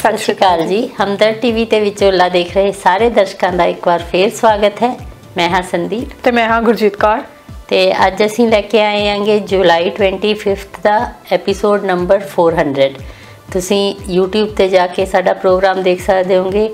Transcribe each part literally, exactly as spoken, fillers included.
सत श्री अकाल जी। हमदर्द टीवी ते विचोला देख रहे सारे दर्शकों का एक बार फिर स्वागत है। मैं हाँ संदीप ते मैं हाँ गुरजीत कौर ते अज असीं लैके आए हांगे जुलाई ट्वेंटी फिफ्थ का एपीसोड नंबर फोर हंड्रड। तुसीं यूट्यूब ते जाके साडा प्रोग्राम देख सकते होंगे।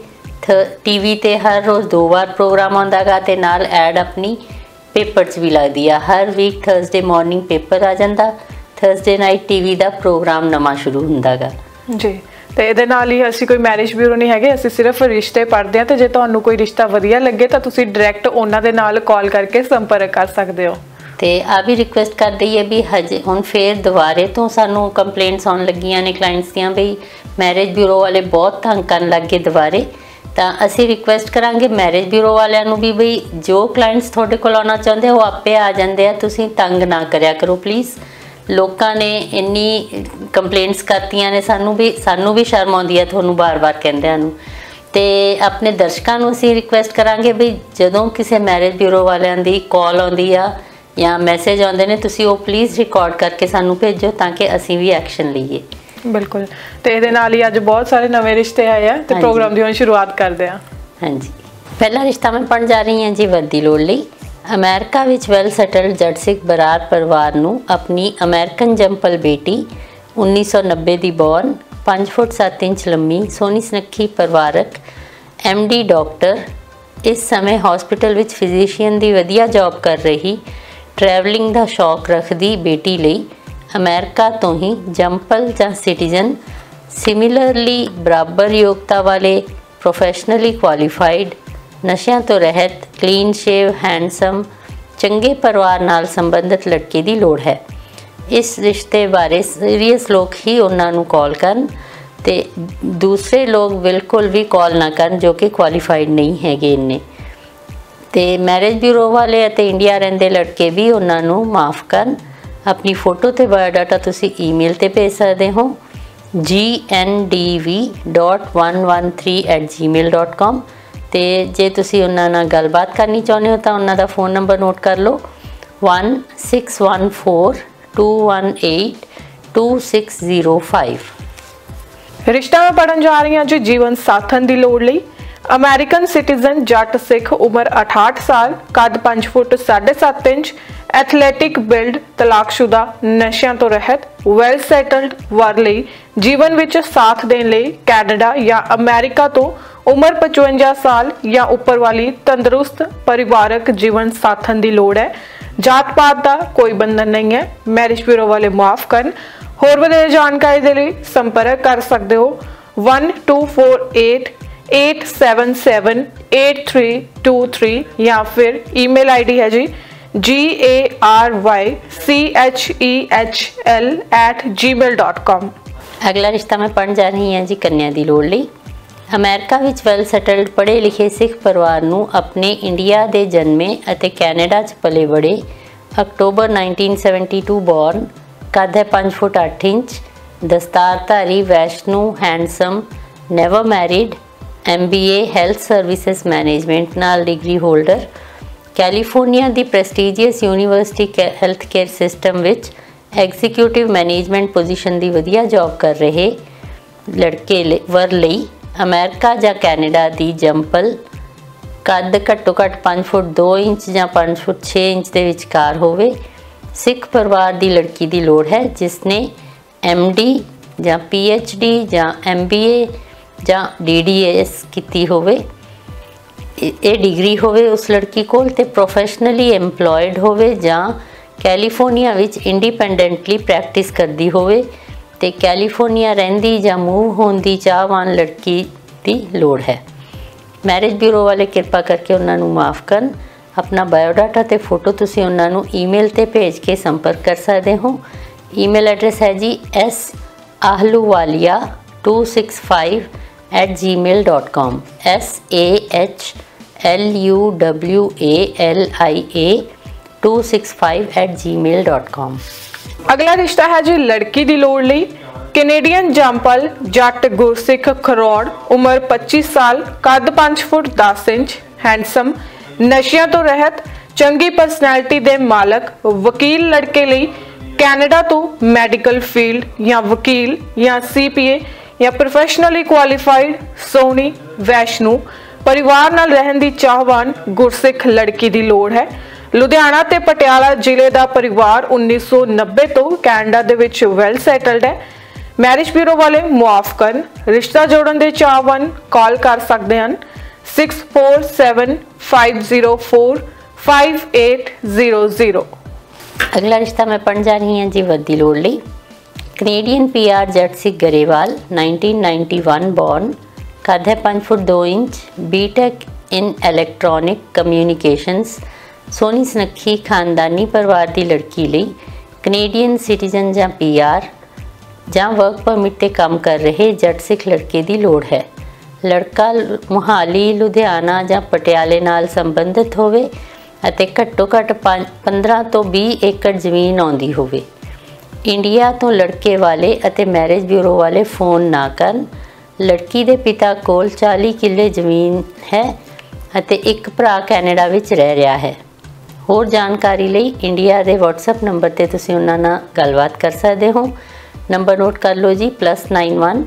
टीवी ते हर रोज़ दो बार प्रोग्राम आउंदा गा ते नाल ऐड अपनी पेपर च भी लगदी आ। हर वीक थर्सडे मॉर्निंग पेपर आ जांदा, थर्सडे नाइट टीवी का प्रोग्राम नवां शुरू हुंदा गा जी। तो ये नाल ही असीं कोई मैरिज ब्यूरो नहीं है, असीं सिर्फ रिश्ते पढ़ते हैं। तो जे तुहानूं कोई रिश्ता वधिया लगे तो तुसीं डायरैक्ट उन्हां दे नाल कॉल करके संपर्क कर सकते हो। तो आ भी रिक्वेस्ट कर दईए भी हजे हुण फिर दुबारे तो सानू कंप्लेंट्स आउण लगियां ने क्लाइंट्स दियां भी मैरिज ब्यूरो वाले बहुत तंग करन लग गए दुबारे। तो असीं रिक्वेस्ट करांगे मैरिज ब्यूरो वालियां नूं भी बई जो क्लाइंट्स तुहाडे कोल आउणा चाहुंदे वो आपे आ जांदे आ, तुसीं तंग ना करिया करो प्लीज़। लोगों ने इन्नी कंप्लेंट्स करतियां ने, सानू भी सानू भी शर्म आउंदी है तुहानूं बार बार कहंदिआं नूं। ते अपने दर्शकों नूं असीं रिक्वेस्ट करांगे भी जदों किसी मैरिज ब्यूरो वालियां दी कॉल आउंदी आ या मैसेज आउंदे ने तुसीं वो प्लीज़ रिकॉर्ड करके सानू भेजो ताकि असीं भी एक्शन लईए। बिल्कुल। तो ये नाल ही अज बहुत सारे नवे रिश्ते आए हैं तो प्रोग्राम की हुण शुरुआत करते हैं। हाँ जी, पहला रिश्ता मैं पढ़न जा रही हाँ जी वर्दी लोड़ लई। अमेरिका विच वैल सैटल्ड जट सिख बरार परिवार नूं अपनी अमेरिकन जंपल बेटी उन्नीस सौ नब्बे की बॉर्न पाँच फुट सत्त इंच लंबी सोहनी सुनक्खी परिवारक एम डी डॉक्टर इस समय हॉस्पिटल विच फिजिशियन की वधिया जॉब कर रही ट्रैवलिंग का शौक रखती बेटी लई अमेरिका तो ही जंपल जां सिटीजन सिमिलरली बराबर योग्यता वाले प्रोफैशनली क्वालीफाइड नशियां तो रहत क्लीन शेव हैंडसम चंगे परिवार नाल संबंधित लड़के की लोड़ है। इस रिश्ते बारे सीरीयस लोग ही उन्होंने कॉल करन ते दूसरे लोग बिल्कुल भी कॉल ना करन जो कि क्वालीफाइड नहीं है इन्ने। ते मैरिज ब्यूरो वाले ते इंडिया रहिंदे लड़के भी उन्होंने माफ़ करन। अपनी फोटो ते बायोडाटा तुसी ईमेल ते भेज सकते हो जी N D V dot one one three eight Gmail dot com. तो जे तुसी उन्हां नाल गलबात करनी चाहुंदे हो तो उन्हां दा फोन नंबर नोट कर लो one six one four two one eight two six zero five. रिश्ता में पढ़न जा रही हैं जो जीवन साथन की लोड़ लई अमेरिकन सिटीजन जट सिख उम्र अठाहठ साल कद पाँच फुट साढ़े सत्त इंच एथलैटिक बिल्ड तलाकशुदा नशियां तो रहत वैल सैटल्ड वर लई जीवन विच साथ देने लई कैनेडा या अमेरिका तो उम्र पचवंजा साल या उपर वाली तंदुरुस्त परिवारक जीवन साथन की लोड़ है। जात पात का कोई बंधन नहीं है। मैरिज ब्यूरो वाले माफ करन। होर वधेरे जानकारी के लिए संपर्क कर सकते हो one two four eight eight seven seven eight three two three या फिर ईमेल आई डी है G G A R Y C H E H L at Gmail dot com. अगला रिश्ता मैं पढ़न जा रही हैं जी कन्या की लोड़ लई। अमेरिका विच वैल सैटल्ड पढ़े लिखे सिख परिवार नूं अपने इंडिया के जन्मे अते कैनेडा च पले बड़े October nineteen seventy two born कद है पाँच फुट अठ इंच दस्तारधारी वैष्णु handsome never married M B A health services management नाल डिग्री होल्डर कैलीफोर्निया की prestigious university health care system विच एग्जीक्यूटिव मैनेजमेंट पोजीशन की वधिया जॉब कर रहे लड़के वर लई अमेरिका या कैनेडा की जंपल कद घट्टो घट्ट पाँच फुट दो इंच या पाँच फुट छे इंच के विचकार होवे सिख परिवार की लड़की की लोड़ है जिसने एम डी या पी एच डी या एम बी ए या डी डी एस की होवे ये डिग्री होवे उस लड़की को ते प्रोफैशनली एम्पलॉयड होवे या कैलीफोर्निया विच इंडिपेंडेंटली प्रैक्टिस करती होवे ते कैलीफोर्निया रहिंदी या मूव होने की चाहवान लड़की की लोड़ है। मैरिज ब्यूरो वाले कृपा करके उन्होंने माफ़ करन। अपना बायोडाटा ते फोटो तुसी उन्होंने ईमेल ते भेज के संपर्क कर सकते हो। ईमेल एड्रैस है ji S Ahluwalia two six five at Gmail dot com S A H L U W A L I A two six five at Gmail dot com. अगला रिश्ता है जी लड़की की लोड़ लई कैनेडियन जंपल जट गुरसिख खरौड़ उम्र पच्चीस साल कद पाँच फुट दस इंच हैंडसम नशियां तो रहत चंगी परसनैलिटी दे मालक वकील लड़के लई कैनेडा तो मैडिकल फील्ड या वकील या सी पी ए ਜਾਂ ਪ੍ਰੋਫੈਸ਼ਨਲੀ ਕੁਆਲੀਫਾਈਡ ਸੋਹਣੀ ਵੈਸ਼ਨੂ परिवार नाल रहन दी चाहवान गुरसिख लड़की दी लोड़ है। लुधियाना ते पटियाला जिले दा परिवार उन्नीस सौ नब्बे तो कैनेडा दे विच वैल सैटल्ड है। मैरिज ब्यूरो वाले मुआफ करन रिश्ता जोड़न दे चाहवान कॉल कर सकते हैं six four seven five zero four five eight zero zero. अगला रिश्ता मैं पढ़न जा रही हूँ जी वधी लोड़ लई। Canadian P R Jat Sikh Grewal nineteen ninety one born, कद है पाँच फुट दो inch, BTech in electronic communications, सोहनी सुनक्खी खानदानी परिवार की लड़की लई कनेडियन सिटीजन जां पी आर जां वर्क परमिट ते काम कर रहे जट सिख लड़के की लोड़ है। लड़का मुहाली लुधियाना जां पटियाले नाल संबंधित होवे अते घट्टो घट्ट पंद्रह तो बीस एकड़ जमीन आउंदी होवे। इंडिया तो लड़के वाले अते मैरिज ब्यूरो वाले फोन ना करन। लड़की दे पिता कोल चालीस किले जमीन है अते एक भरा कैनेडा विच रह रहा है। होर जानकारी लई इंडिया दे व्हाट्सएप नंबर ते तुसीं उन्हां नाल गलबात कर सकदे हो। नंबर नोट कर लो ji plus nine one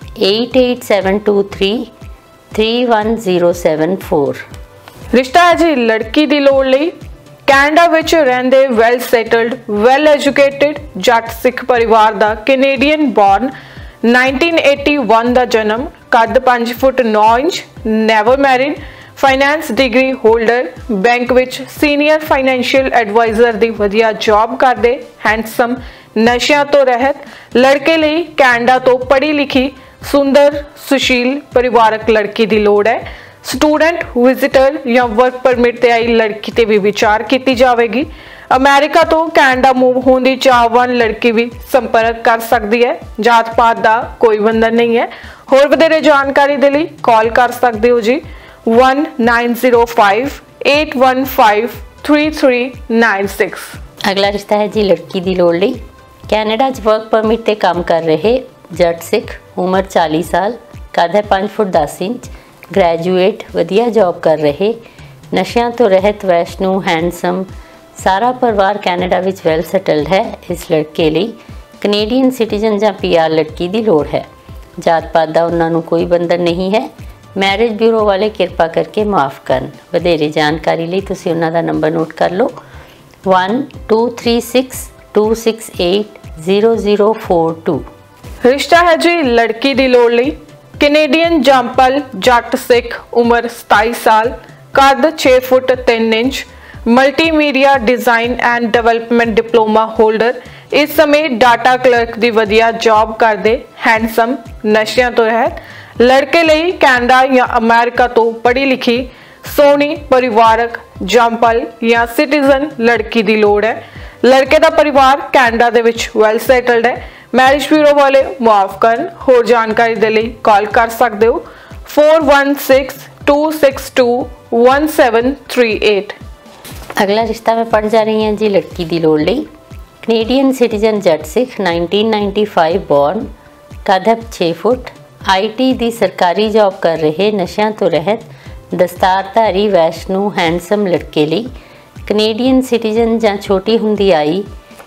eight eight seven two three three one zero seven four. रिश्ता है जी लड़की दी लोड़ लई कैनेडा विच रहिंदे well settled well educated Jat Sikh परिवार दा Canadian born nineteen eighty one का जन्म, कद पाँच फुट नौ inch, never married, finance degree holder, bank विच सीनियर फाइनैंशियल एडवाइजर दी वधिया जॉब करदे, हैंडसम, नशियां तो रहत लड़के लई कैनेडा तो पढ़ी लिखी सुंदर सुशील परिवारक लड़की दी लोड़ है। स्टूडेंट विजिटर या वर्क परमिट ते आई लड़की ते भी विचार की जाएगी। अमेरिका तो कैनेडा मूव होने की चाहवान लड़की भी संपर्क कर सकती है। जात पात का कोई बंधन नहीं है। होर वधेरे जानकारी दे लई कॉल कर सकते हो ji one nine zero five eight one five three three nine six. अगला रिश्ता है जी लड़की की लोड़ लई कैनेडा च वर्क परमिट ते काम कर रहे जट सिख, उम्र चालीस साल, कद है पाँच फुट दस इंच, ग्रैजुएट, वधिया जॉब कर रहे, नशियां तो रहत वैष्णु, हैंडसम, सारा परिवार कैनेडा विच वैल सैटल्ड है। इस लड़के लिए कनेडियन सिटीजन जां पी आर लड़की की लोड़ है। जात पात का उन्होंने कोई बंधन नहीं है। मैरिज ब्यूरो वाले कृपा करके माफ़ करन। वधेरे जानकारी लिए तुसीं उन्हां दा नंबर नोट कर लो one two three six two six eight zero zero four two. रिश्ता है जी लड़की की लोड़ लई कनेडियन जंपल जट सिख, उम्र सताईस साल, कद छे फुट तीन inch, multimedia design and development diploma holder, इस समय डाटा क्लर्क की वधिया जॉब करते, हैंडसम, नशियां तो रहत लड़के लई कैनेडा या अमेरिका तो पढ़ी लिखी सोहनी परिवारक जंपल या सिटीजन लड़की की लोड़ है। लड़के का परिवार कैनेडा दे विच वैल सैटल्ड है। मैरिज ब्यूरो वाले मुआफ करन। होर जानकारी दे लई कॉल कर सकते हो four one six two six two one seven three eight. अगला रिश्ता मैं पढ़ जा रही हूँ जी लड़की की लोड़ लई Canadian citizen Jat Sikh nineteen ninety five born, कद है छे फुट, आईटी दी सरकारी जॉब कर रहे, नशियां तो रहत दस्तारधारी वैष्णु, हैंडसम लड़के लई कनेडियन सिटीजन जां छोटी हुंदी आई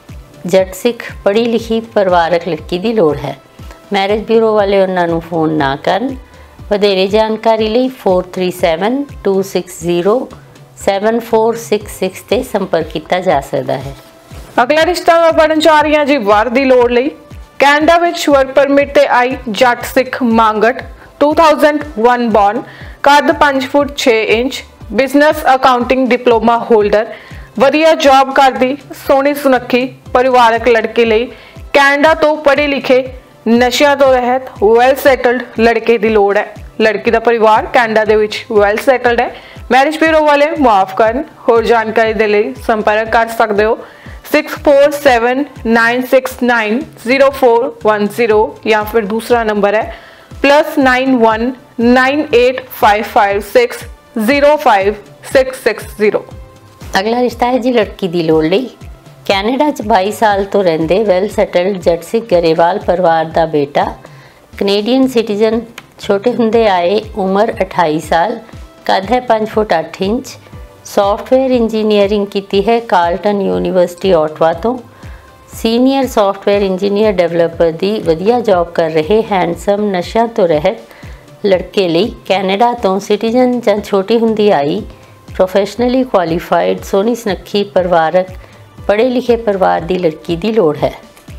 जट सिख पढ़ी लिखी परिवारक लड़की की लोड़ है। मैरिज ब्यूरो वाले उन्होंने फोन ना करन। वधेरे जानकारी लई four three seven two six zero seven four six six ते संपर्क किया जा सकता है। अगला रिश्ता मैं पढ़न जा रही हूँ जी वर की लोड़ लई कैनेडा विच वर्क परमिट ते आई Jat Sikh Mangat two thousand one born, कद पाँच फुट छे inch, business accounting diploma holder, वधिया जॉब करती सोहनी सुनक्खी परिवारक लड़के लई कैनेडा तो पढ़े लिखे नशियां तो रहत वैल सैटल्ड लड़के की लोड़ है। लड़की का परिवार कैनेडा दे विच वैल सैटल्ड है। मैरिज ब्यूरो वाले मुआफ करन। होर जानकारी दे लई संपर्क कर सकते हो six four seven nine six nine zero four one zero या फिर दूसरा नंबर है plus nine one nine eight five five six zero five six six zero. अगला रिश्ता है जी लड़की की लोड़ लई कैनेडा च बाई साल तो रहिंदे वैल सैटल्ड जट सिख गरेवाल परिवार का बेटा, कनेडियन सिटीजन, छोटे हुंदे आए, उम्र अठाई साल, कद है पाँच फुट अठ इंच, सॉफ्टवेयर इंजीनियरिंग की है कार्लटन यूनिवर्सिटी ऑटवा तो, ਸੀਨੀਅਰ ਸੌਫਟਵੇਅਰ ਇੰਜੀਨੀਅਰ ਡਿਵੈਲਪਰ ਦੀ ਵਧੀਆ ਜੌਬ ਕਰ ਰਹੇ ਹੈਂਡਸਮ ਨਸ਼ਿਆਂ ਤੋਂ ਰਹਿਤ ਲੜਕੇ ਲਈ ਕੈਨੇਡਾ ਤੋਂ ਸਿਟੀਜ਼ਨ ਜਾਂ ਛੋਟੀ ਹੁੰਦੀ ਆਈ ਪ੍ਰੋਫੈਸ਼ਨਲੀ ਕੁਆਲੀਫਾਈਡ ਸੋਹਣੀ ਸੁਨੱਖੀ ਪਰਿਵਾਰਕ ਪੜ੍ਹੇ ਲਿਖੇ ਪਰਿਵਾਰ ਦੀ ਲੜਕੀ ਦੀ ਲੋੜ ਹੈ।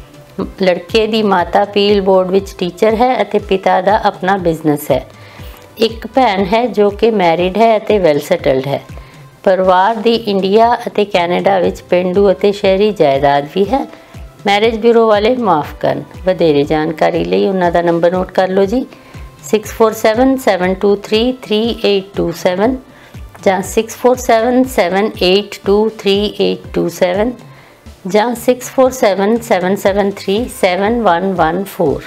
ਲੜਕੇ ਦੀ ਮਾਤਾ ਪੀਲ ਬੋਰਡ ਵਿੱਚ ਟੀਚਰ ਹੈ ਅਤੇ ਪਿਤਾ ਦਾ ਆਪਣਾ ਬਿਜ਼ਨਸ ਹੈ। ਇੱਕ ਭੈਣ ਹੈ ਜੋ ਕਿ ਮੈਰਿਡ ਹੈ ਅਤੇ ਵੈਲ ਸੈਟਲਡ ਹੈ। ਪਰਿਵਾਰ ਦੀ ਇੰਡੀਆ ਅਤੇ ਕੈਨੇਡਾ ਵਿੱਚ ਪੇਂਡੂ ਅਤੇ ਸ਼ਹਿਰੀ ਜਾਇਦਾਦ ਵੀ ਹੈ। ਮੈਰਿਜ ਬਿਊਰੋ ਵਾਲੇ ਮਾਫ ਕਰਨ। ਵਧੇਰੇ ਜਾਣਕਾਰੀ ਲਈ ਉਹਨਾਂ ਦਾ ਨੰਬਰ ਨੋਟ ਕਰ ਲਓ ji, six four seven seven two three three eight two seven ਜਾਂ six four seven seven eight two three eight two seven ਜਾਂ six four seven seven seven three seven one one four.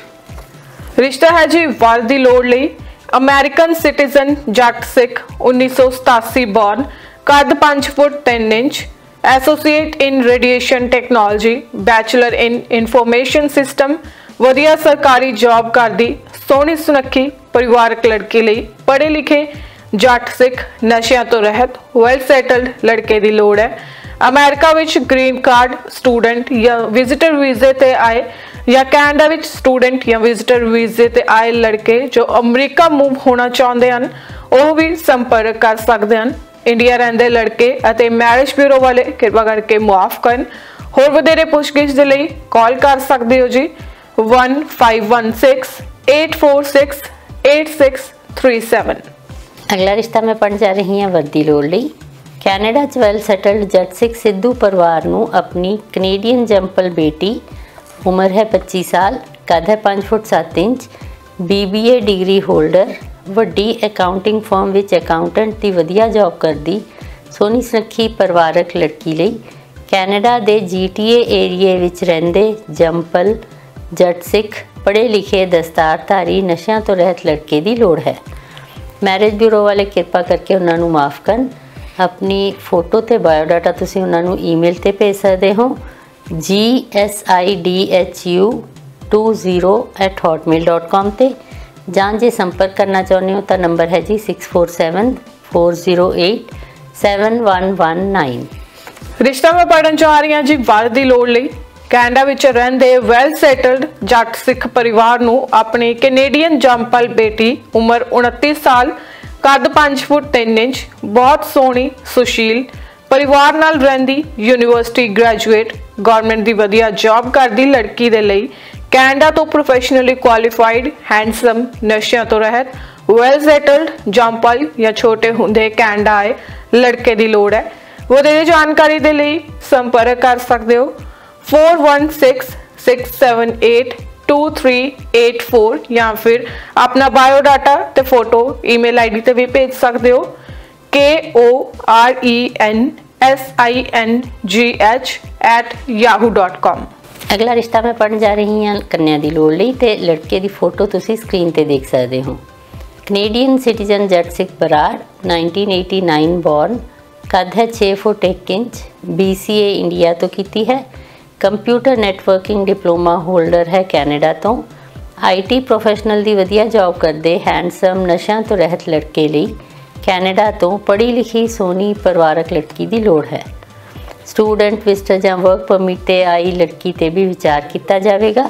ਰਿਸ਼ਤਾ ਹੈ ਜੀ ਵਰ ਦੀ ਲੋੜ ਲਈ। ਅਮਰੀਕਨ ਸਿਟੀਜ਼ਨ ਜੱਟ ਸਿੱਖ ਉੱਨੀ ਸੌ ਸਤਾਸੀ ਬੋਰਨ, ਕੱਦ ਪੰਜ ਫੁੱਟ ਤਿੰਨ inch, associate in radiation technology, bachelor in information system, ਵਧੀਆ ਸਰਕਾਰੀ ਜੌਬ ਕਰਦੀ ਸੋਹਣੀ ਸੁਨੱਖੀ ਪਰਿਵਾਰਕ ਲੜਕੀ ਲਈ ਪੜ੍ਹੇ ਲਿਖੇ ਜੱਟ ਸਿੱਖ ਨਸ਼ਿਆਂ ਤੋਂ ਰਹਿਤ ਵੈਲ ਸੈਟਲਡ ਲੜਕੇ ਦੀ ਲੋੜ ਹੈ। ਅਮਰੀਕਾ ਵਿੱਚ ਗ੍ਰੀਨ ਕਾਰਡ, ਸਟੂਡੈਂਟ ਜਾਂ ਵਿਜ਼ਿਟਰ ਵੀਜ਼ੇ ਤੇ ਆਏ ਜਾਂ ਕੈਨੇਡਾ ਵਿੱਚ ਸਟੂਡੈਂਟ ਜਾਂ ਵਿਜ਼ਿਟਰ ਵੀਜ਼ੇ ਤੇ ਆਏ ਲੜਕੇ ਜੋ ਅਮਰੀਕਾ ਮੂਵ ਹੋਣਾ ਚਾਹੁੰਦੇ ਹਨ ਉਹ ਵੀ ਸੰਪਰਕ ਕਰ ਸਕਦੇ ਹਨ। ਇੰਡੀਆ ਰਹਿੰਦੇ ਲੜਕੇ ਅਤੇ ਮੈਰਿਜ ਬਿਊਰੋ ਵਾਲੇ ਕਿਰਪਾ ਕਰਕੇ ਮੁਆਫ ਕਰਨ। ਹੋਰ ਵਧੇਰੇ ਪੁੱਛਗਿੱਛ ਦੇ ਲਈ ਕਾਲ ਕਰ ਸਕਦੇ ਹੋ ਜੀ one five one six eight four six eight six three seven। ਅਗਲਾ ਰਿਸ਼ਤਾ ਮੈਂ ਪੜ੍ਹਨ ਜਾ ਰਹੀ ਹਾਂ ਵਰਦੀ ਲੋੜ ਲਈ। ਕੈਨੇਡਾ 'ਚ ਵੈਲ ਸੈਟਲਡ ਜੱਟ ਸਿੱਖ ਸਿੱਧੂ ਪਰਿਵਾਰ ਨੂੰ ਆਪਣੀ ਕੈਨੇਡੀਅਨ ਜੰਪਲ ਬੇਟੀ, ਉਮਰ ਹੈ ਪੱਚੀ ਸਾਲ, ਕੱਦ ਹੈ ਪੰਜ ਫੁੱਟ ਸੱਤ inch, B B A degree holder, ਵੱਡੀ ਅਕਾਊਂਟਿੰਗ ਫਰਮ ਵਿੱਚ ਅਕਾਊਂਟੈਂਟ ਦੀ ਵਧੀਆ ਜੌਬ ਕਰਦੀ ਸੋਹਣੀ ਸੁਨੱਖੀ ਪਰਿਵਾਰਕ ਲੜਕੀ ਲਈ ਕੈਨੇਡਾ ਦੇ ਜੀ ਟੀ ਏ ਏਰੀਏ ਵਿੱਚ ਰਹਿੰਦੇ ਜੰਪਲ ਜੱਟ ਸਿੱਖ ਪੜ੍ਹੇ ਲਿਖੇ ਦਸਤਾਰਧਾਰੀ ਨਸ਼ਿਆਂ ਤੋਂ ਰਹਿਤ ਲੜਕੇ ਦੀ ਲੋੜ ਹੈ। ਮੈਰਿਜ ਬਿਊਰੋ ਵਾਲੇ ਕਿਰਪਾ ਕਰਕੇ ਉਹਨਾਂ ਨੂੰ ਮਾਫ ਕਰਨ। ਆਪਣੀ ਫੋਟੋ ਤੇ ਬਾਇਓਡਾਟਾ ਤੁਸੀਂ ਉਹਨਾਂ ਨੂੰ ਈਮੇਲ ਤੇ ਭੇਜ ਸਕਦੇ ਹੋ ji S I D H U two zero at Hotmail dot com ਤੇ, ਜਾਂ ਜੇ ਸੰਪਰਕ ਕਰਨਾ ਚਾਹੁੰਦੇ ਹੋ ਤਾਂ ਨੰਬਰ ਹੈ ji six four seven four zero eight seven one one nine. ਰਿਸ਼ਤਾ ਮੈਂ ਪੜ੍ਹਨ ਜਾ ਰਹੀ ਹਾਂ ਜੀ ਵਰ ਦੀ ਲੋੜ ਲਈ। ਕੈਨੇਡਾ ਵਿੱਚ ਰਹਿੰਦੇ ਵੈਲ ਸੈਟਲਡ ਜੱਟ ਸਿੱਖ ਪਰਿਵਾਰ ਨੂੰ ਆਪਣੀ ਕੈਨੇਡੀਅਨ ਜੰਪਲ ਬੇਟੀ, ਉਮਰ ਉਨੱਤੀ ਸਾਲ, ਕੱਦ ਪੰਜ ਫੁੱਟ ਤਿੰਨ ਇੰਚ, ਬਹੁਤ ਸੋਹਣੀ ਸੁਸ਼ੀਲ ਪਰਿਵਾਰ ਨਾਲ ਰਹਿੰਦੀ ਯੂਨੀਵਰਸਿਟੀ ਗ੍ਰੈਜੂਏਟ ਗਵਰਨਮੈਂਟ ਦੀ ਵਧੀਆ ਜੌਬ ਕਰਦੀ ਲੜਕੀ ਦੇ ਲਈ ਕੈਨੇਡਾ ਤੋਂ ਪ੍ਰੋਫੈਸ਼ਨਲੀ ਕੁਆਲੀਫਾਈਡ ਹੈਂਡਸਮ ਨਸ਼ਿਆਂ ਤੋਂ ਰਹਿਤ ਵੈਲ ਸੈਟਲਡ ਜੰਪਲ ਜਾਂ ਛੋਟੇ ਹੁੰਦੇ ਕੈਨੇਡਾ ਆਏ ਲੜਕੇ ਦੀ ਲੋੜ ਹੈ। ਵਧੇਰੇ ਜਾਣਕਾਰੀ ਦੇ ਲਈ ਸੰਪਰਕ ਕਰ ਸਕਦੇ ਹੋ four one six six seven eight two three eight four ਜਾਂ ਫਿਰ ਆਪਣਾ ਬਾਇਓਡਾਟਾ ਤੇ ਫੋਟੋ ਈਮੇਲ ਆਈਡੀ ਤੇ ਵੀ ਭੇਜ ਸਕਦੇ ਹੋ k o r e n s i n g h at yahoo dot com। ਅਗਲਾ ਰਿਸ਼ਤਾ ਮੈਂ ਪੜ੍ਹਨ ਜਾ ਰਹੀ ਹਾਂ ਕੰਨਿਆ ਦੀ ਲੋੜ ਲਈ ਤੇ ਲੜਕੇ ਦੀ ਫੋਟੋ ਤੁਸੀਂ ਸਕਰੀਨ ਤੇ ਦੇਖ ਸਕਦੇ ਹੋ। Canadian citizen Jat Sikh Brar, nineteen eighty nine born, ਕੱਦ ਹੈ ਛੇ ਫੁੱਟ ਇੱਕ inch, B C A India ਤੋਂ ਕੀਤੀ ਹੈ, ਕੰਪਿਊਟਰ ਨੈਟਵਰਕਿੰਗ ਡਿਪਲੋਮਾ ਹੋਲਡਰ ਹੈ ਕੈਨੇਡਾ ਤੋਂ, ਆਈ ਟੀ ਪ੍ਰੋਫੈਸ਼ਨਲ ਦੀ ਵਧੀਆ ਜੌਬ ਕਰਦੇ ਹੈਂਡਸਮ ਨਸ਼ਿਆਂ ਤੋਂ ਰਹਿਤ ਲੜਕੇ ਲਈ ਕੈਨੇਡਾ ਤੋਂ ਪੜ੍ਹੀ ਲਿਖੀ ਸੋਹਣੀ ਪਰਿਵਾਰਕ ਲੜਕੀ ਦੀ ਲੋੜ ਹੈ। ਸਟੂਡੈਂਟ ਵਿਜ਼ਟਰ ਜਾਂ ਵਰਕ ਪਰਮਿਟ ਤੇ ਆਈ ਲੜਕੀ ਤੇ ਵੀ ਵਿਚਾਰ ਕੀਤਾ ਜਾਵੇਗਾ।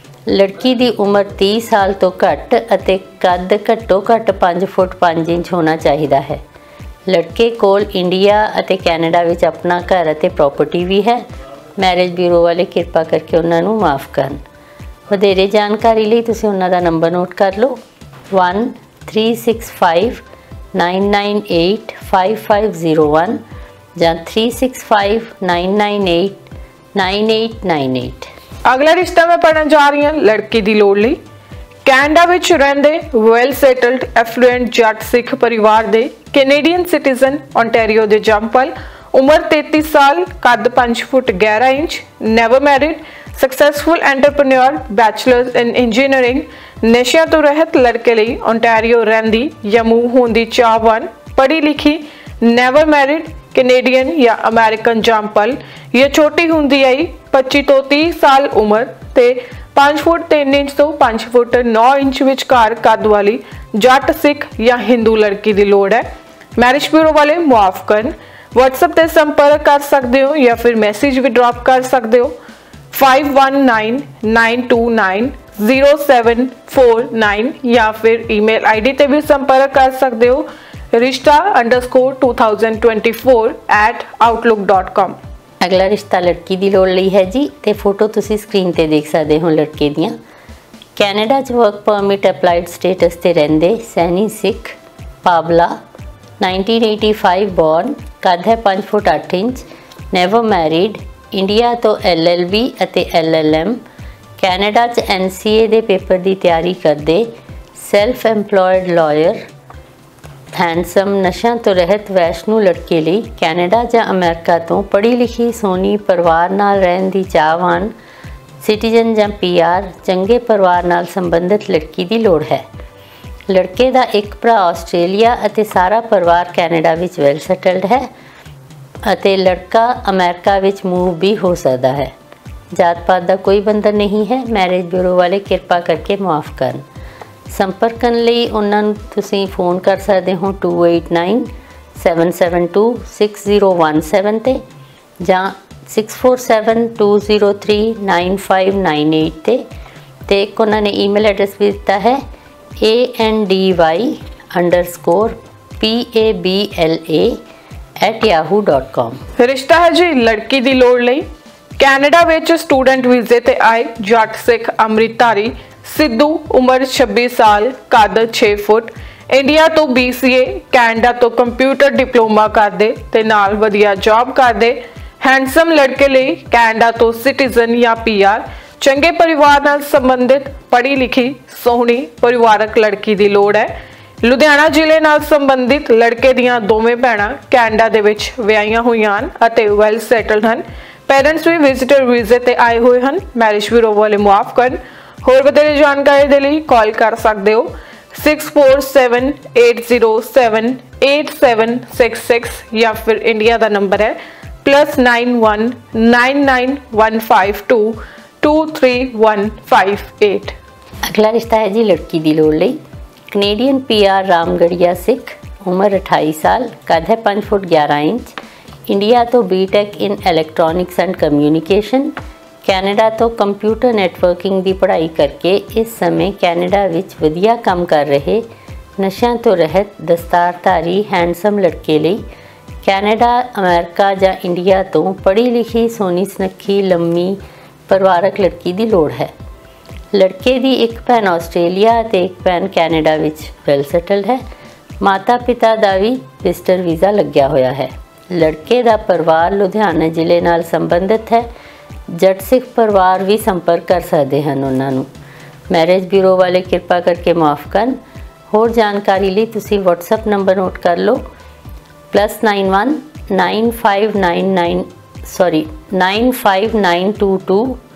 ਲੜਕੀ ਦੀ ਉਮਰ ਤੀਹ ਸਾਲ ਤੋਂ ਘੱਟ ਅਤੇ ਕੱਦ ਘੱਟੋ ਘੱਟ ਪੰਜ ਫੁੱਟ ਪੰਜ ਇੰਚ ਹੋਣਾ ਚਾਹੀਦਾ ਹੈ। ਲੜਕੇ ਕੋਲ ਇੰਡੀਆ ਅਤੇ ਕੈਨੇਡਾ ਵਿੱਚ ਆਪਣਾ ਘਰ ਅਤੇ ਪ੍ਰਾਪਰਟੀ ਵੀ ਹੈ। ਮੈਰਿਜ ਬਿਊਰੋ ਵਾਲੇ ਕਿਰਪਾ ਕਰਕੇ ਉਹਨਾਂ ਨੂੰ ਮਾਫ ਕਰਨ। ਵਧੇਰੇ ਜਾਣਕਾਰੀ ਲਈ ਤੁਸੀਂ ਉਹਨਾਂ ਦਾ ਨੰਬਰ ਨੋਟ ਕਰ ਲਓ one three six five nine nine eight five five zero one ਜਾਂ three six five nine nine eight nine eight nine eight। ਅਗਲਾ ਰਿਸ਼ਤਾ ਮੈਂ ਪੜ੍ਹਨ ਜਾ ਰਹੀ ਹਾਂ ਲੜਕੀ ਦੀ ਲੋੜ ਲਈ। ਕੈਨੇਡਾ ਵਿੱਚ ਰਹਿੰਦੇ ਵੈਲ ਸੈਟਲਡ ਐਫਲੂਐਂਟ ਜੱਟ ਸਿੱਖ ਪਰਿਵਾਰ ਦੇ ਕੈਨੇਡੀਅਨ ਸਿਟੀਜ਼ਨ ਓਨਟਾਰੀਓ ਦੇ ਜੰਪਲ, ਉਮਰ ਤੇਤੀ ਸਾਲ, ਕੱਦ ਪੰਜ ਫੁੱਟ ਗਿਆਰਾਂ inch, never married, successful entrepreneur, bachelors in engineering, ਨਸ਼ਿਆਂ ਤੋਂ ਰਹਿਤ ਲੜਕੇ ਲਈ ਓਨਟਾਰੀਓ ਰਹਿੰਦੀ ਜਾਂ ਮੂਵ ਹੋਣ ਦੀ ਚਾਹਵਾਨ, ਪੜ੍ਹੀ ਲਿਖੀ, ਨੈਵਰ ਮੈਰਿਡ, ਕੈਨੇਡੀਅਨ ਜਾਂ ਅਮਰੀਕਨ ਜੰਪਲ ਜਾਂ ਛੋਟੀ ਹੁੰਦੀ ਆਈ, ਪੱਚੀ ਤੋਂ ਤੀਹ ਸਾਲ ਉਮਰ ਤੇ ਪੰਜ ਫੁੱਟ ਤਿੰਨ ਇੰਚ ਤੋਂ ਪੰਜ ਫੁੱਟ ਨੌ ਇੰਚ ਵਿਚਕਾਰ ਕੱਦ ਵਾਲੀ ਜੱਟ ਸਿੱਖ ਜਾਂ ਹਿੰਦੂ ਲੜਕੀ ਦੀ ਲੋੜ ਹੈ। ਮੈਰਿਜ ਬਿਊਰੋ ਵਾਲੇ ਮੁਆਫ ਕਰਨ। WhatsApp ਤੇ ਸੰਪਰਕ ਕਰ ਸਕਦੇ ਹੋ ਜਾਂ ਫਿਰ ਮੈਸੇਜ ਵੀ ਡ੍ਰੌਪ ਕਰ ਸਕਦੇ ਹੋ five one nine nine two nine zero seven four nine या फिर ईमेल आईडी ते भी संपर्क कर सकते हो रिश्ता underscore two thousand twenty four at Outlook dot com. अगला रिश्ता लड़की दी लोड़ लई है जी, ते फोटो तुसी स्क्रीन ते देख सकते हो लड़के दियां। कैनेडा च वर्क परमिट अप्लाइड स्टेटस ते रहिंदे सैनी सिख पावला, नाइनटीन एटी फाइव बॉर्न, कद है पाँच फुट अठ इंच, नैवर मैरिड, इंडिया तो एल एल बी अते एल एल एम, कैनेडा च एन सी ए दे पेपर की तैयारी करते, सैल्फ एम्पलॉयड लॉयर, हैंडसम, नशा तो रहत वैष्णु लड़के लिए कैनेडा या अमेरिका तो पढ़ी लिखी सोहनी परिवार नाल रहन दी चाहवान सिटीजन या पी आर चंगे परिवार नाल संबंधित लड़की की लोड़ है। लड़के का एक भरा आस्ट्रेलिया अते सारा परिवार कैनेडा विच वैल सैटल्ड है अते लड़का अमेरिका विच मूव भी हो सकता है। जात पात का कोई बंधन नहीं है। मैरिज ब्यूरो वाले कृपा करके माफ़ कर। संपर्क करने लई उन्हां नूं तुसीं फोन कर सकते हो two eight nine seven seven two six zero one seven ते जां six four seven two zero three nine five nine eight ते ते एक उन्होंने ईमेल एड्रैस भी दिता है A N D Y underscore P A B L A at Yahoo dot com. रिश्ता है जी लड़की की लोड़ लई कैनेडा विच स्टूडेंट वीजे ते आए जट सिख अमृतधारी सिद्धू उम्र छब्बी साल कद छे फुट इंडिया तो बी सी ए कैनेडा तो कंप्यूटर डिप्लोमा करदे ते नाल वधिया जॉब करदे हैंडसम लड़के लिए कैनेडा तो सिटीजन या पी आर चंगे परिवार नाल संबंधित पढ़ी लिखी सोहनी परिवारक लड़की की लोड़ है। लुधियाना जिले नाल संबंधित लड़के दियां दोवें भैणां कैनेडा दे विच विआहियां होईयां हन अते वैल सैटल्ड हन। पेरेंट्स भी विजिटर वीजे ते आए हुए हन। मैरिज ब्यूरो वाले मुआफ करन। होर वधेरे जानकारी दे लई कॉल कर सकते हो six four seven eight zero seven eight seven six six या फिर इंडिया का नंबर है plus nine one nine nine one five two two three one five eight. अगला रिश्ता है जी लड़की की लोड़ लई Canadian P R Ramgarhia Sikh उम्र अठाई साल कद है पाँच फुट ग्यारह इंच इंडिया तो B Tech in electronics and communication Canada तो कंप्यूटर नेटवर्किंग की पढ़ाई करके इस समय कैनेडा विच वधिया काम कर रहे नशा तो रहत दस्तारधारी हैंडसम लड़के लिए कैनेडा अमेरिका या इंडिया तो पढ़ी लिखी सोहनी सुनक्खी लम्मी परिवारक लड़की की लोड़ है। लड़के की एक भैन आस्ट्रेलिया ते एक भैन कैनेडा विच वैल सैटल्ड है। माता पिता का भी विजिटर वीज़ा लग्या होया है। लड़के का परिवार लुधियाना जिले नाल संबंधित है। जट सिख परिवार भी संपर्क कर सकते हैं उन्होंने। मैरिज ब्यूरो वाले कृपा करके माफ़ कर। होर जानकारी लिए तुसी व्हाट्सएप नंबर नोट कर लो plus nine one nine five nine nine sorry nine five nine two two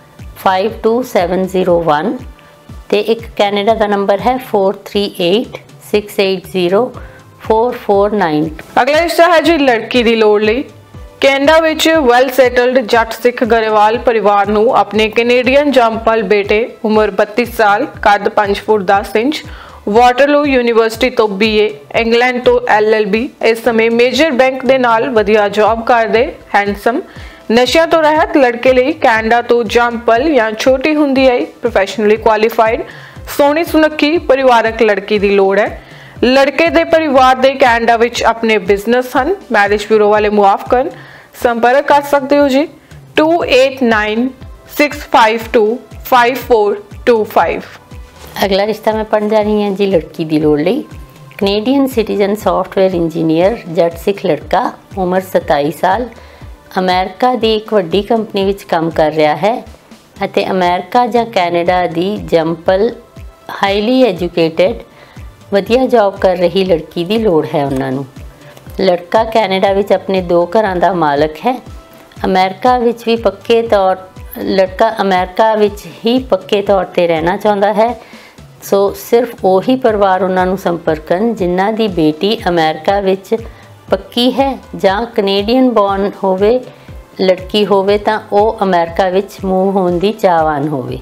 five two seven zero one ते एक कैनेडा का नंबर है four three eight six eight zero four four nine. अगला रिश्ता है जी लड़की की लोड़ लई कैनेडा विच वैल सैटल्ड जट सिख गरेवाल परिवार नूं अपने कैनेडियन जंपल बेटे उम्र बत्तीस साल कद पाँच फुट दस इंच वाटरलू यूनिवर्सिटी तो बी ए इंग्लैंड तो एल एल बी इस समय मेजर बैंक दे नाल वधिया जॉब करदे हैंडसम नशियां तो रहत लड़के लिए कैनेडा तो जंपल या छोटी हुंदी आई प्रोफैशनली क्वालीफाइड सोहनी सुनक्खी परिवारक लड़की की लोड़ है। लड़के दे परिवार दे कैनेडा विच अपने बिजनेस हन। मैरिज ब्यूरो वाले मुआफ कर। संपर्क कर सकते हो ji two eight nine six five two five four two five. अगला रिश्ता मैं पढ़ जा रही हैं जी लड़की की लोड़ लई Canadian citizen software engineer Jat Sikh लड़का उम्र सताई साल अमेरिका की एक वड्डी कंपनी विच काम कर रहा है अते अमेरिका या कैनेडा की जंपल हाईली एजुकेटेड वधिया जॉब कर रही लड़की की लोड़ है उन्होंने। लड़का कैनेडा विच अपने दो घरां दा मालक है। अमेरिका विच भी पक्के तौर लड़का अमेरिका विच ही पक्के तौर पर रहना चाहता है। सो सिर्फ वही परिवार उन्होंने संपर्क करन जिन्हां दी बेटी अमेरिका विच पक्की है जां कनेडियन बॉर्न होवे लड़की होवे तां ओह अमेरिका विच मूव होने की चाहवान होवे।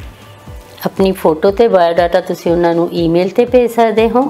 अपनी फोटो ते बायोडाटा तुसीं उन्हां नूं ईमेल ते भेज सकते हो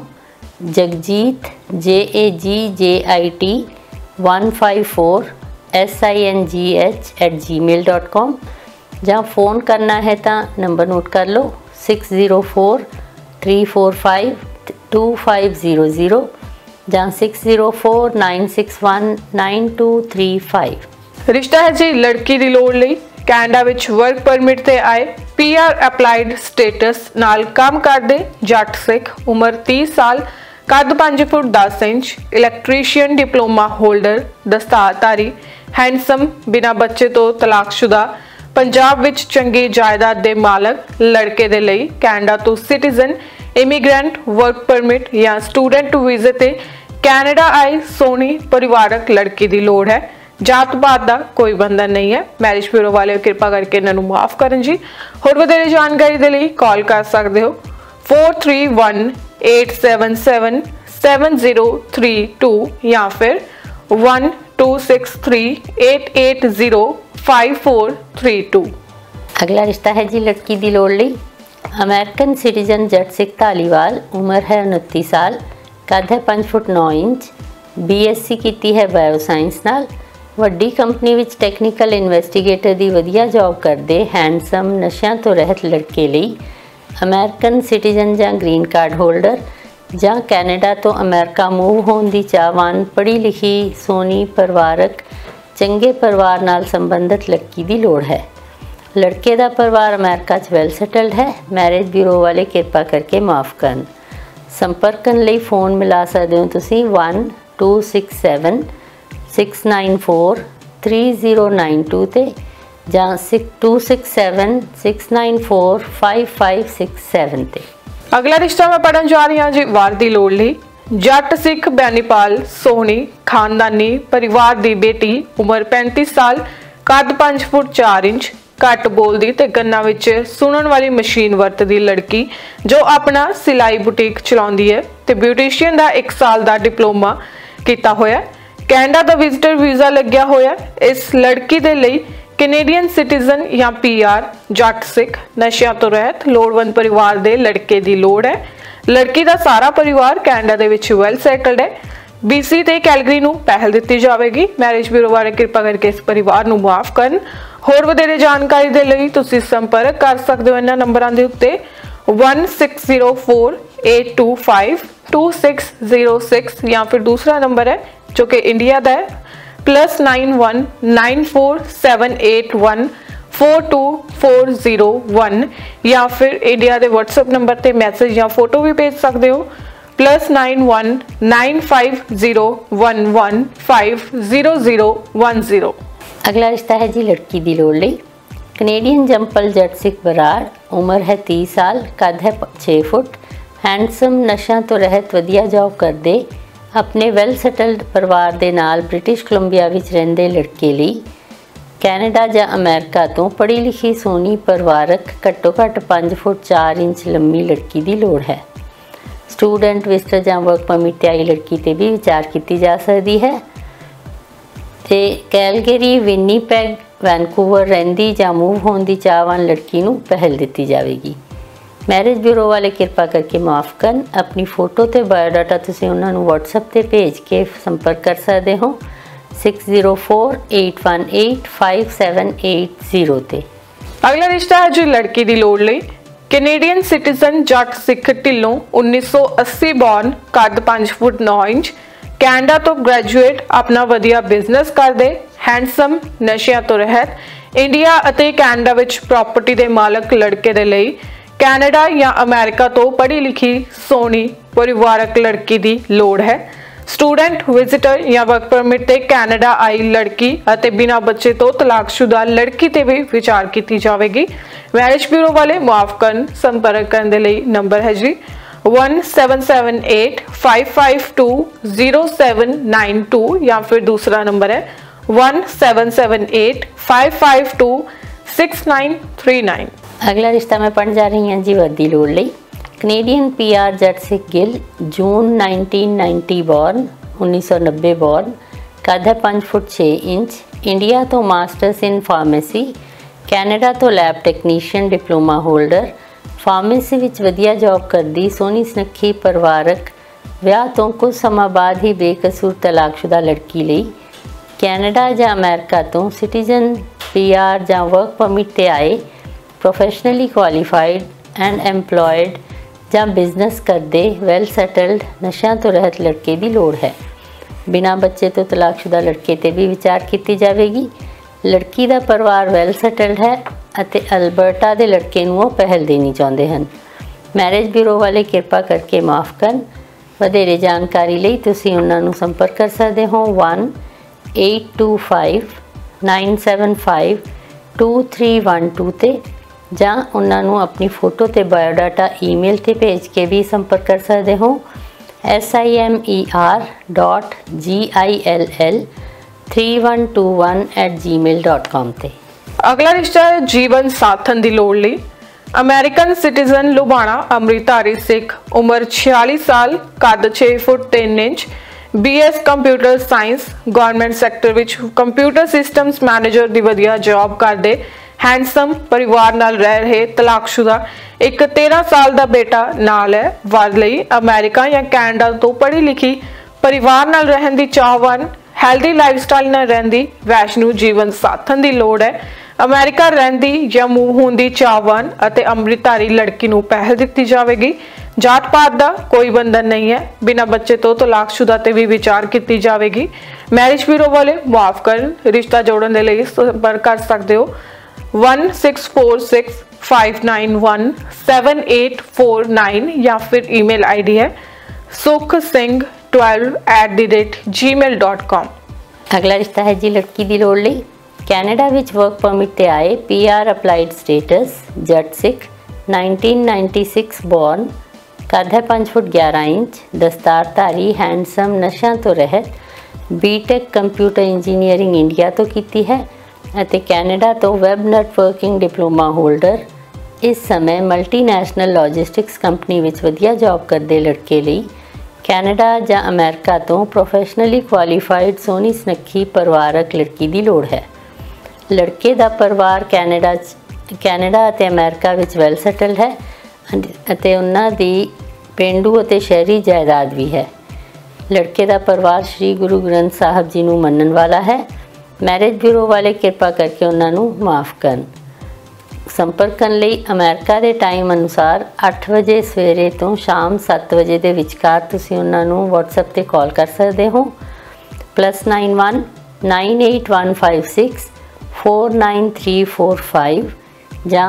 Jagjit J A G J I T one five four S I N G H at Gmail dot com ਜਾਂ फ़ोन करना है तो नंबर नोट कर लो six zero four three four five two five zero zero ਜਾਂ six zero four nine six one nine two three five. ਰਿਸ਼ਤਾ ਹੈ ਜੀ ਲੜਕੀ ਦੀ ਲੋੜ ਲਈ। ਕੈਨੇਡਾ ਵਿੱਚ ਵਰਕ ਪਰਮਿਟ ਤੇ ਆਏ, ਪੀਆਰ ਅਪਲਾਈਡ ਸਟੇਟਸ ਨਾਲ ਕੰਮ ਕਰਦੇ ਜੱਟ ਸਿੱਖ, ਉਮਰ तीस ਸਾਲ, ਕੱਦ पाँच ਫੁੱਟ दस ਇੰਚ, ਇਲੈਕਟ੍ਰੀਸ਼ੀਅਨ ਡਿਪਲੋਮਾ ਹੋਲਡਰ, ਦਸਤਾਰਧਾਰੀ, ਹੈਂਡਸਮ, ਬਿਨਾਂ ਬੱਚੇ ਤੋਂ ਤਲਾਕਸ਼ੁਦਾ, ਪੰਜਾਬ ਵਿੱਚ ਚੰਗੀ ਜਾਇਦਾਦ ਦੇ ਮਾਲਕ ਲੜਕੇ ਦੇ ਲਈ ਕੈਨੇਡਾ ਤੋਂ ਸਿਟੀਜ਼ਨ, ਇਮੀਗ੍ਰੈਂਟ, ਵਰਕ ਪਰਮਿਟ ਜਾਂ ਸਟੂਡੈਂਟ ਵੀਜ਼ੇ ਤੇ ਕੈਨੇਡਾ ਆਈ ਸੋਹਣੀ ਪਰਿਵਾਰਕ ਲੜਕੀ ਦੀ ਲੋੜ ਹੈ। ਜਾਤ ਪਾਤ ਦਾ ਕੋਈ ਬੰਧਨ ਨਹੀਂ ਹੈ। ਮੈਰਿਜ ਬਿਊਰੋ ਵਾਲੇ ਕਿਰਪਾ ਕਰਕੇ ਇਹਨਾਂ ਨੂੰ ਮਾਫ ਕਰਨ ਜੀ। ਹੋਰ ਵਧੇਰੇ ਜਾਣਕਾਰੀ ਦੇ ਲਈ ਕਾਲ ਕਰ ਸਕਦੇ ਹੋ four three one eight seven seven seven zero three two ਜਾਂ ਫਿਰ one two six three eight eight zero five four three two. अगला रिश्ता है जी लड़की ਦੀ ਲੋੜ ਲਈ। अमेरिकन सिटीजन जट सिख धालीवाल, उम्र है उनतीस साल, कद है पाँच फुट नौ इंच, बीएससी की है बायोसाइंस नाल, ਵੱਡੀ ਕੰਪਨੀ ਵਿੱਚ ਟੈਕਨੀਕਲ ਇਨਵੈਸਟੀਗੇਟਰ ਦੀ ਵਧੀਆ ਜੌਬ ਕਰਦੇ ਹੈਂਡਸਮ ਨਸ਼ਿਆਂ ਤੋਂ ਰਹਿਤ ਲੜਕੇ ਲਈ ਅਮਰੀਕਨ ਸਿਟੀਜ਼ਨ ਜਾਂ ਗ੍ਰੀਨ ਕਾਰਡ ਹੋਲਡਰ ਜਾਂ ਕੈਨੇਡਾ ਤੋਂ ਅਮਰੀਕਾ ਮੂਵ ਹੋਣ ਦੀ ਚਾਹਵਾਨ ਪੜ੍ਹੀ ਲਿਖੀ ਸੋਹਣੀ ਪਰਿਵਾਰਕ ਚੰਗੇ ਪਰਿਵਾਰ ਨਾਲ ਸੰਬੰਧਿਤ ਲੜਕੀ ਦੀ ਲੋੜ ਹੈ। ਲੜਕੇ ਦਾ ਪਰਿਵਾਰ ਅਮਰੀਕਾ 'ਚ ਵੈਲ ਸੈਟਲਡ ਹੈ। ਮੈਰਿਜ ਬਿਊਰੋ ਵਾਲੇ ਕਿਰਪਾ ਕਰਕੇ ਮਾਫ ਕਰਨ। ਸੰਪਰਕ ਕਰਨ ਲਈ ਫੋਨ ਮਿਲਾ ਸਕਦੇ ਹੋ ਤੁਸੀਂ one two six seven six nine four three zero nine two ते ਜਾਂ two six seven six nine four five five six seven ते। ਅਗਲਾ ਰਿਸ਼ਤਾ ਮੈਂ ਪੜਨ ਜਾ ਰਹੀ ਹਾਂ ਜੀ ਵਾਰ ਦੀ ਲੋੜ ਲਈ। ਜੱਟ ਸਿੱਖ ਬੈਨੀਪਾਲ ਸੋਹਣੀ ਖਾਨਦਾਨੀ ਪਰਿਵਾਰ ਦੀ ਬੇਟੀ, ਉਮਰ पैंतीस ਸਾਲ, ਕੱਦ पाँच ਫੁੱਟ चार ਇੰਚ, ਘੱਟ ਬੋਲਦੀ ਤੇ ਕੰਨਾਂ ਵਿੱਚ ਸੁਣਨ ਵਾਲੀ ਮਸ਼ੀਨ ਵਰਤਦੀ ਲੜਕੀ ਜੋ ਆਪਣਾ ਸਿਲਾਈ ਬੁਟੀਕ ਚਲਾਉਂਦੀ ਹੈ ਤੇ ਬਿਊਟੀਸ਼ੀਅਨ ਦਾ ਇੱਕ ਸਾਲ ਦਾ ਡਿਪਲੋਮਾ ਕੀਤਾ ਹੋਇਆ। ਕੈਨੇਡਾ ਦਾ ਵਿਜ਼ਿਟਰ ਵੀਜ਼ਾ ਲੱਗਿਆ ਹੋਇਆ। ਇਸ ਲੜਕੀ ਦੇ ਲਈ ਕੈਨੇਡੀਅਨ ਸਿਟੀਜ਼ਨ ਜਾਂ ਪੀਆਰ ਜੱਟ ਸਿੱਖ ਨਸ਼ਿਆਂ ਤੋਂ ਰਹਿਤ ਲੋੜਵੰਦ ਪਰਿਵਾਰ ਦੇ ਲੜਕੇ ਦੀ ਲੋੜ ਹੈ। ਲੜਕੀ ਦਾ ਸਾਰਾ ਪਰਿਵਾਰ ਕੈਨੇਡਾ ਦੇ ਵਿੱਚ ਵੈਲ ਸੈਟਲਡ ਹੈ। ਬੀਸੀ ਤੇ ਕੈਲਗਰੀ ਨੂੰ ਪਹਿਲ ਦਿੱਤੀ ਜਾਵੇਗੀ। ਮੈਰਿਜ ਬਿਊਰੋ ਵਾਲੇ ਕਿਰਪਾ ਕਰਕੇ ਇਸ ਪਰਿਵਾਰ ਨੂੰ ਮਾਫ ਕਰਨ। ਹੋਰ ਵਧੇਰੇ ਜਾਣਕਾਰੀ ਦੇ ਲਈ ਤੁਸੀਂ ਸੰਪਰਕ ਕਰ ਸਕਦੇ ਹੋ ਇਹਨਾਂ ਨੰਬਰਾਂ ਦੇ ਉੱਤੇ one six zero four eight two five two six zero six ਜਾਂ ਫਿਰ ਦੂਸਰਾ ਨੰਬਰ ਹੈ जो कि इंडिया का है plus nine one nine four seven eight one four two four zero one या फिर इंडिया के व्हाट्सएप नंबर पर मैसेज या फोटो भी भेज सकते हो plus nine one nine five zero one one five zero zero one zero. अगला रिश्ता है जी लड़की की लोड़ ਲਈ। कनेडियन जंपल जट सिख बराड़, उम्र है तीस साल, कद है छे फुट, हैंडसम नशा तो रहत वधिया जॉब करते अपने वैल सैटल्ड परिवार के नाल ब्रिटिश कोलंबिया विच रहिंदे लड़के लिए कैनेडा या अमेरिका तो पढ़ी लिखी सोहनी परिवारक घट्टो घट्ट पाँच फुट चार इंच लंबी लड़की की लोड़ है। स्टूडेंट विजिटर या वर्क परमिट ते आई लड़की ते भी विचार की जा सकती है। ते कैलगरी, विनीपैग, वैनकूवर रहिंदी या मूव होने की चाहवान लड़की नूं पहल दी जाएगी। मैरिज ब्यूरो वाले किरपा करके माफ़ कर अपनी फोटो ते बायोडाटा तुसीं उन्हां नूं व्हाट्सएप ते भेज के संपर्क कर सकते हो six zero four eight one eight five seven eight zero ते। अगला रिश्ता है जो लड़की की लोड़ लई। कैनेडियन सिटीजन जट सिख ढिल्लों उन्नीस सौ अस्सी बॉर्न, कद पाँच फुट नौ इंच, कैनेडा तो ग्रैजुएट, अपना वधिया बिजनेस करते, हैंडसम नशिया तो रहत इंडिया ਅਤੇ कैनेडा विच प्रॉपर्टी के मालक लड़के दे लई कैनेडा या अमेरिका तो पढ़ी लिखी सोहनी परिवारक लड़की की लोड़ है। स्टूडेंट विजिटर या वर्क परमिट ते कैनेडा आई लड़की ਅਤੇ बिना बच्चे तो तलाकशुदा लड़की ते भी विचार की जाएगी। मैरिज ब्यूरो वाले मुआफ करन संपर्क करने लई नंबर है जी one seven seven eight five five two zero seven nine two या फिर दूसरा नंबर है one seven seven eight five five two six nine three nine. अगला रिश्ता मैं पढ़ जा रही हूँ जी वर्दी लोड़ ਲਈ। Canadian PR Jat Sikh Gill, June nineteen ninety born, उन्नीस सौ नब्बे बॉर्न, कद है पाँच फुट छः इंच, इंडिया तो मास्टर्स इन फार्मेसी, कैनेडा तो lab technician diploma holder, pharmacy विच वधिया जॉब करती, सोहनी सुनखी परिवारक, विआह तो कुछ समा बाद ही बेकसूर तलाकशुदा लड़की ਲਈ ਕੈਨੇਡਾ ਜਾਂ ਅਮਰੀਕਾ ਤੋਂ ਸਿਟੀਜ਼ਨ ਪੀ ਆਰ ਜਾਂ ਵਰਕ ਪਰਮਿਟ ਤੇ ਆਏ ਪ੍ਰੋਫੈਸ਼ਨਲੀ ਕੁਆਲੀਫਾਈਡ ਐਂਡ ਐਮਪਲੋਇਡ ਜਾਂ ਬਿਜ਼ਨਸ ਕਰਦੇ ਵੈਲ ਸੈਟਲਡ ਨਸ਼ਿਆਂ ਤੋਂ ਰਹਿਤ ਲੜਕੇ ਦੀ ਲੋੜ ਹੈ। ਬਿਨਾਂ ਬੱਚੇ ਤੋਂ ਤਲਾਕਸ਼ੁਦਾ ਲੜਕੇ ਤੇ ਵੀ ਵਿਚਾਰ ਕੀਤੀ ਜਾਵੇਗੀ। ਲੜਕੀ ਦਾ ਪਰਿਵਾਰ ਵੈਲ ਸੈਟਲਡ ਹੈ ਅਤੇ ਅਲਬਰਟਾ ਦੇ ਲੜਕੇ ਨੂੰ ਉਹ ਪਹਿਲ ਦੇਣੀ ਚਾਹੁੰਦੇ ਹਨ। ਮੈਰਿਜ ਬਿਊਰੋ ਵਾਲੇ ਕਿਰਪਾ ਕਰਕੇ ਮਾਫ ਕਰਨ। ਵਧੇਰੇ ਜਾਣਕਾਰੀ ਲਈ ਤੁਸੀਂ ਉਹਨਾਂ ਨੂੰ ਸੰਪਰਕ ਕਰ ਸਕਦੇ ਹੋ one eight two five nine seven five two three one two ਤੇ ਜਾਂ ਉਹਨਾਂ ਨੂੰ ਆਪਣੀ ਫੋਟੋ ਤੇ ਬਾਇਓਡਾਟਾ ਈਮੇਲ ਤੇ ਭੇਜ ਕੇ ਵੀ ਸੰਪਰਕ ਕਰ ਸਕਦੇ ਹੋ simer dot gill three one two one at gmail dot com ਤੇ। ਅਗਲਾ ਰਿਸ਼ਤਾ ਹੈ ਜੀਵਨ ਸਾਥਣ ਦੀ ਲੋੜ ਲਈ। ਅਮਰੀਕਨ ਸਿਟੀਜ਼ਨ ਲੁਬਾਣਾ ਅੰਮ੍ਰਿਤਧਾਰੀ ਸਿੱਖ, ਉਮਰ छियालीस ਸਾਲ, ਕੱਦ छह ਫੁੱਟ तीन inch, B S computer science, government sector ਵਿੱਚ ਕੰਪਿਊਟਰ ਸਿਸਟਮਸ ਮੈਨੇਜਰ ਦੀ ਵਧੀਆ ਜੌਬ ਕਰਦੇ, हैंडसम, परिवार नाल रह रहे, तलाकशुदा, एक तेरह साल का बेटा नाल है। वर लई अमेरिका या कैनेडा तो पढ़ी लिखी, परिवार नाल रहन दी चाहवान, हैल्दी लाइफस्टाइल नाल रहंदी वैष्णु जीवन साथन दी लोड़ है। अमेरिका रहंदी या मूव होण दी चाहवान अते अमृतधारी लड़की नूं पहल दित्ती जावेगी। जात पात का कोई बंधन नहीं है। बिना बच्चे तो तलाकशुदा ते भी विचार की जाएगी। मैरिज ब्यूरो वाले मुआफ करन। रिश्ता जोड़न दे लई संपर्क कर सकते हो one six four six five nine one seven eight four nine या फिर ईमेल आईडी है सुख Singh twelve at the rate gmail dot com। अगला रिश्ता है जी लड़की दी लोड़ लई। कैनेडा विच वर्क परमिट ते आए, P R applied status, Jat Sikh, nineteen ninety-six born, कद है पाँच फुट ग्यारह इंच, दस्तारधारी, हैंडसम, नशा तो रहत, बीटेक कंप्यूटर इंजीनियरिंग इंडिया तो कीती है ਅਤੇ ਕੈਨੇਡਾ ਤੋਂ ਵੈਬ ਨੈਟਵਰਕਿੰਗ ਡਿਪਲੋਮਾ ਹੋਲਡਰ। ਇਸ ਸਮੇਂ ਮਲਟੀਨੈਸ਼ਨਲ ਲੌਜਿਸਟਿਕਸ ਕੰਪਨੀ ਵਿੱਚ ਵਧੀਆ ਜੌਬ ਕਰਦੇ ਲੜਕੇ ਲਈ ਕੈਨੇਡਾ ਜਾਂ ਅਮਰੀਕਾ ਤੋਂ ਪ੍ਰੋਫੈਸ਼ਨਲੀ ਕੁਆਲੀਫਾਈਡ ਸੋਹਣੀ ਸੁਨੱਖੀ ਪਰਿਵਾਰਕ ਲੜਕੀ ਦੀ ਲੋੜ ਹੈ। ਲੜਕੇ ਦਾ ਪਰਿਵਾਰ ਕੈਨੇਡਾ ਕੈਨੇਡਾ ਅਤੇ ਅਮਰੀਕਾ ਵਿੱਚ ਵੈਲ ਸੈਟਲਡ ਹੈ ਅਤੇ ਉਹਨਾਂ ਦੀ ਪੇਂਡੂ ਅਤੇ ਸ਼ਹਿਰੀ ਜਾਇਦਾਦ ਵੀ ਹੈ। ਲੜਕੇ ਦਾ ਪਰਿਵਾਰ ਸ਼੍ਰੀ ਗੁਰੂ ਗ੍ਰੰਥ ਸਾਹਿਬ ਜੀ ਨੂੰ ਮੰਨਣ ਵਾਲਾ ਹੈ। मैरिज ब्यूरो वाले कृपा करके उन्होंने माफ़ कर। संपर्क करने लई अमेरिका के टाइम अनुसार आठ बजे सवेरे तो शाम सत्त बजे के विचकार तुसीं उन्होंने व्हाट्सएप ते कॉल कर सकते हो plus nine one nine eight one five six four nine three four five ਜਾਂ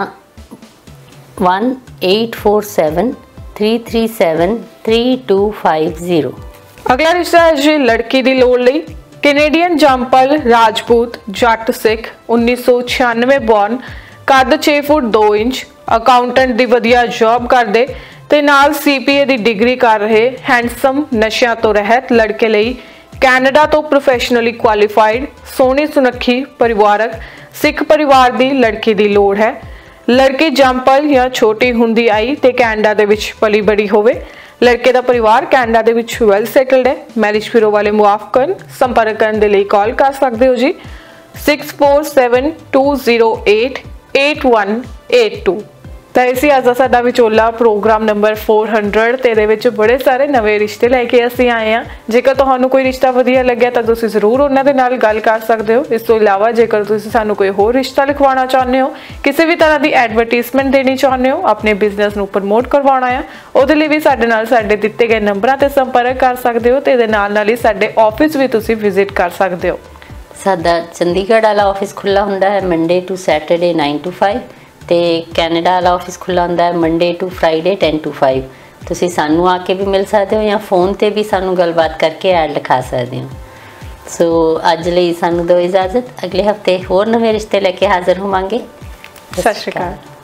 one eight four seven three three seven three two five zero. अगला रिश्ता है जी लड़की की लोड़ लई। कैनेडियन जंपल राजपूत जट सिख उन्नीस सौ छियानवे बॉर्न, कद छह फुट दो इंच, अकाउंटेंट दी वधिया जॉब करदे ते नाल C P A the degree कर रहे, हैंडसम, नशिया तो रहत लड़के लई कैनेडा तो प्रोफेशनली क्वालीफाइड सोहनी सुनक्खी परिवारक सिख परिवार दी लड़की दी लोड़ है। लड़की जंपल या छोटी हुंदी आई ते कैनेडा दे विच पली बड़ी होवे। लड़के का परिवार कैनेडा दे विच वैल सैटल्ड है। मैरिज ब्यूरो वाले मुआफ करन। संपर्क करने के लिए कॉल कर सकते हो जी six four seven two zero eight eight one eight two. तो इसी अज साडा विचोला प्रोग्राम नंबर फोर हंड्रड ते दे विच बड़े सारे नवे रिश्ते लैके असीं आए हैं। जेकर तुहानूं कोई रिश्ता वधिया लग्या तो तुसीं जरूर उन्हां दे नाल गल कर सकते हो। इस तो इलावा जेकर तुसीं सानूं कोई होर रिश्ता लिखवाना चाहुंदे हो, किसी भी तरह की एडवरटाइजमेंट देनी चाहुंदे हो, अपने बिजनेस नूं प्रमोट करवाउणा है, उहदे लई भी साडे नाल साडे दित्ते गए नंबरां ते संपर्क कर सकते हो। ते इहदे नाल नाल ही साडे ऑफिस भी तुसीं विजिट कर सकते हो। साडा चंडीगढ़ वाला ऑफिस खुला हुंदा है Monday to Saturday nine to five ਤੇ ਕੈਨੇਡਾ ਵਾਲਾ ਆਫਿਸ ਖੁੱਲ੍ਹਾ ਹੁੰਦਾ ਹੈ Monday to Friday ten to five. ਤੁਸੀਂ ਸਾਨੂੰ ਆ ਕੇ ਵੀ ਮਿਲ ਸਕਦੇ ਹੋ ਜਾਂ ਫੋਨ ਤੇ ਵੀ ਸਾਨੂੰ ਗੱਲਬਾਤ ਕਰਕੇ ਐਡ ਲਿਖਾ ਸਕਦੇ ਹੋ। ਸੋ ਅੱਜ ਲਈ ਸਾਨੂੰ ਦਿਓ ਇਜਾਜ਼ਤ। ਅਗਲੇ ਹਫਤੇ ਹੋਰ ਨਵੇਂ ਰਿਸ਼ਤੇ ਲੈ ਕੇ ਹਾਜ਼ਰ ਹੋਵਾਂਗੇ। ਸਤਿ ਸ਼੍ਰੀ ਅਕਾਲ।